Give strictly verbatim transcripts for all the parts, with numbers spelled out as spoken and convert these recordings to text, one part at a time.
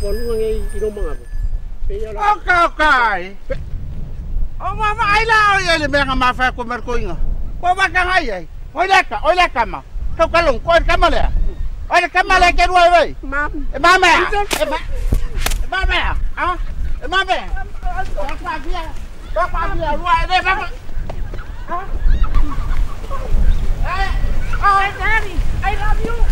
whakalunga ngai ino mga po. Okay, okay. O mama ai la o le menga mafa ko merkoinga. Ko ba ka ngai ai. Olha cá, olha cá, ma. Tô calum, olha cá, malé. Olha cá, malé que ruai vai. Mam. Mama. Mama. Ah? Mama. Tô com a via. Tô com a via ruai dei, mama. Ah? Hey. Oh, daddy. I love you.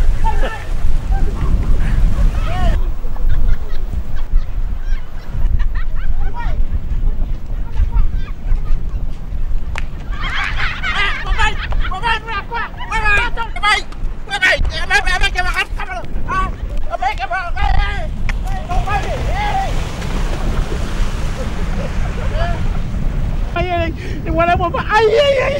Wala mo ba? Ay, ay, ay!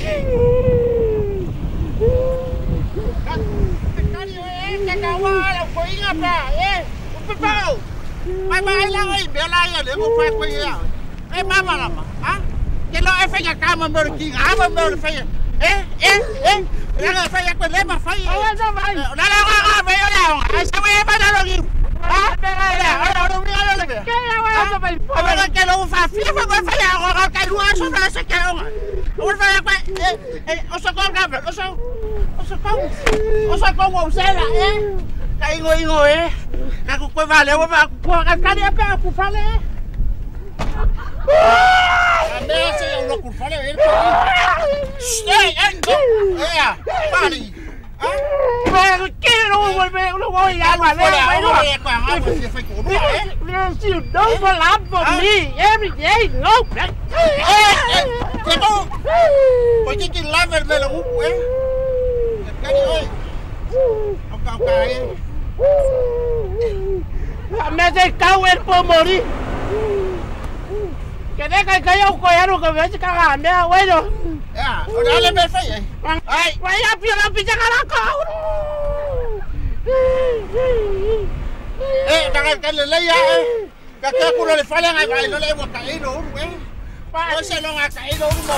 Kani eh, kakawala ko inga pa, eh. Upipao. May bahay lang ay bela yan, eh. Mo fa ko ya. Eh, mama lama, ha? Kilo e fa ka ma mer king, ha ma mer fa. Eh, eh, eh. Nga fa ya ko le ma fa. Ay, sa bay. La la ga ga ba yo la. Ay sa we ba na lo gi. Ha? Ala, ala, ala, mi ala le. Kaya wala sa bay. Aba ka lo fa, fi fa fa ya ko ka lu aso na sa ka. Ora vai vai, eh, o so con cabra, o so, o so con, o so con o sela, eh, kai ngo ngo eh, ka ku ko vale, o va ku ka ka dia pe ku fale. Ame se yo lo ku fale, eh. Stay and go. Eh, pari. Ah, pero que no vuelve, no voy a vale. No voy a cuan, algo se fue con, eh. You don't laugh for me every day, no. Eh, eh, pero ¿por qué que la verdad lo hubo, eh? Cari hoy. Oka oka eh. Me hace cago el por morir. Que deja que yo coyano que me caga, me bueno. Ya, dale me fe. Ay, vaya piola picha caraco. Eh, daga que le leya eh. Que que culo le falan a no le hemos caído, eh. O se lo ha caído uno.